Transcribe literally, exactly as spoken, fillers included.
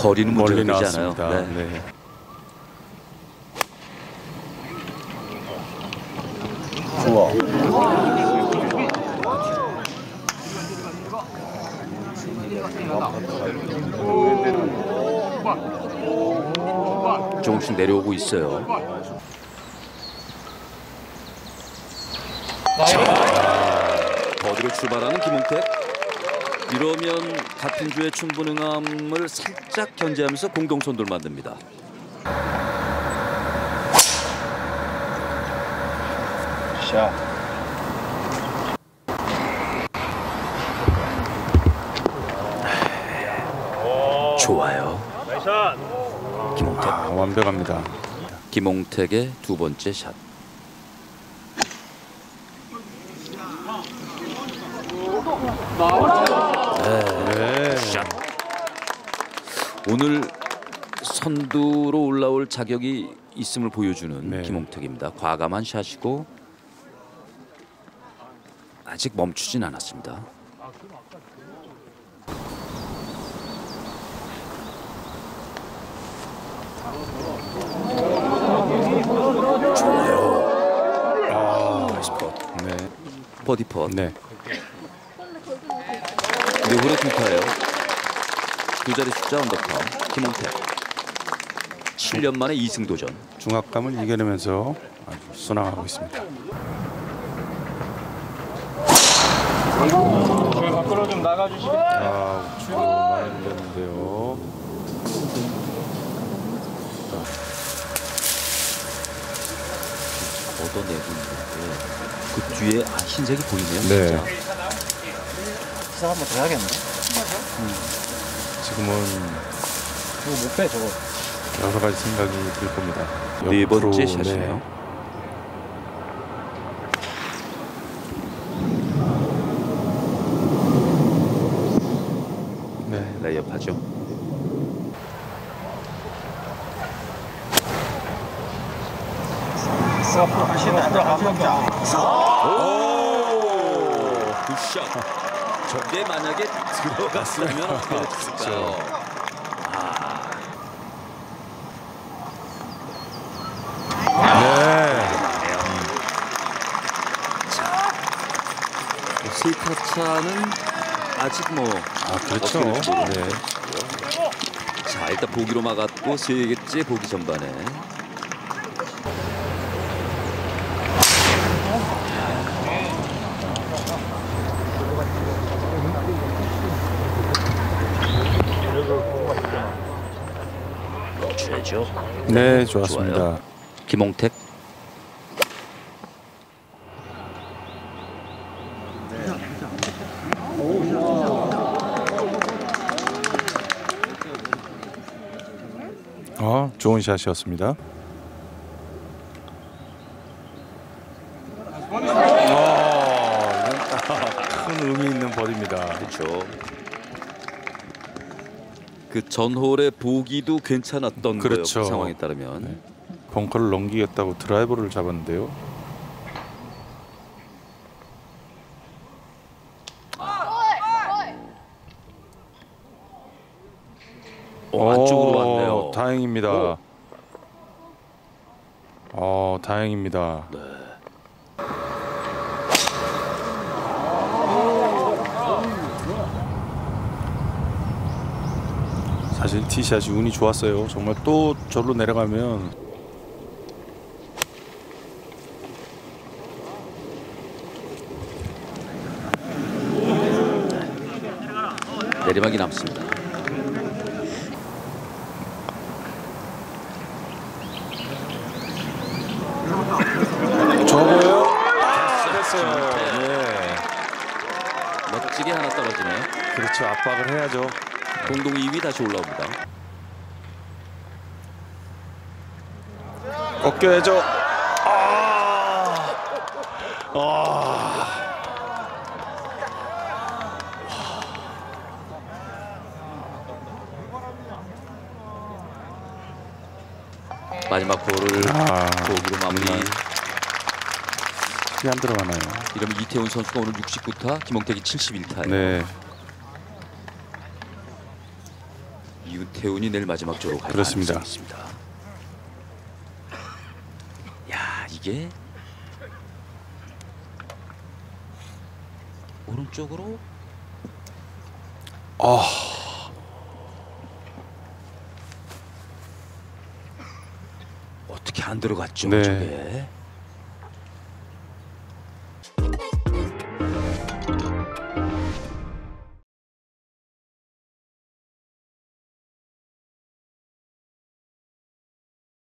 거리는 멀리 문제가 되지 나왔습니다. 않아요. 네. 네. 좋아. 조금씩 내려오고 있어요. 버디로 출발하는 김홍택. 이러면 같은 주의 충분응함을 살짝 견제하면서 공동선두를 만듭니다. 샷. 좋아요. 김홍택. 아, 완벽합니다. 김홍택의 두 번째 샷. 네. 샷. 오늘 선두로 올라올 자격이 있음을 보여주는 네. 김홍택입니다. 과감한 샷이고 아직 멈추진 않았습니다. 좋아요. 아, 나이스 펫. 네. 버디 펫. 네. 네 홀의 뒷타예요. 두 자리 숫자 언더파 김홍택. 칠 년 만에 이 승 도전. 중압감을 이겨내면서 아주 순항하고 있습니다. 밖으로 좀 나가주시겠어요? 아, 우측으로 많이 밀렸는데요. 걷어내고 있는데 그 뒤에 아, 흰색이 보이네요. 네. 진짜. 시작 한번 더 해야겠네. 지금은 이거 못 빼, 저거. 여러 가지 생각이 들 겁니다. 네 옆으로, 번째 네. 샷이네요. 네. 레이업하죠. 앞으로 가시면 안 돼. 한 번. 오, 굿샷. 저게 만약에 들어갔으면 어떻게 됐을까요? 아, 네. 스위카차는 아직 뭐 아, 그렇죠. 어떻게 될지 모르겠네요. 네. 자, 일단 보기로 막았고 세 개째 보기 전반에. 넣어줘야죠. 네, 좋았습니다. 좋아요. 김홍택. 어, 좋은 샷이었습니다. 어, 큰 의미 있는 버디입니다. 그렇죠. 그 전홀의 보기도 괜찮았던 그렇죠. 거예요. 그 상황에 따르면. 네. 벙커를 넘기겠다고 드라이버를 잡았는데요. 어, 안쪽으로 왔네요. 다행입니다. 오. 어, 다행입니다. 네. 사실 티샷이 운이 좋았어요. 정말 또 절로 내려가면 내리막이 남습니다. 저거요? 됐어요. 네. 멋지게 하나 떨어지네요. 그렇죠. 압박을 해야죠. 공동 이 위 다시 올라옵니다. 꺾여야죠. 아, 아. 마지막 볼을 아, 보기로 마무리. 정말. 이게 안 들어가나요? 이러면 이태훈 선수가 오늘 육십구 타, 김홍택이 칠십일 타예요. 네. 윤태훈이 내일 마지막 조로 갈 그렇습니다. 가능성이 있습니다. 야, 이게 오른쪽으로 아, 어떻게 안 들어갔죠? 네. 저게.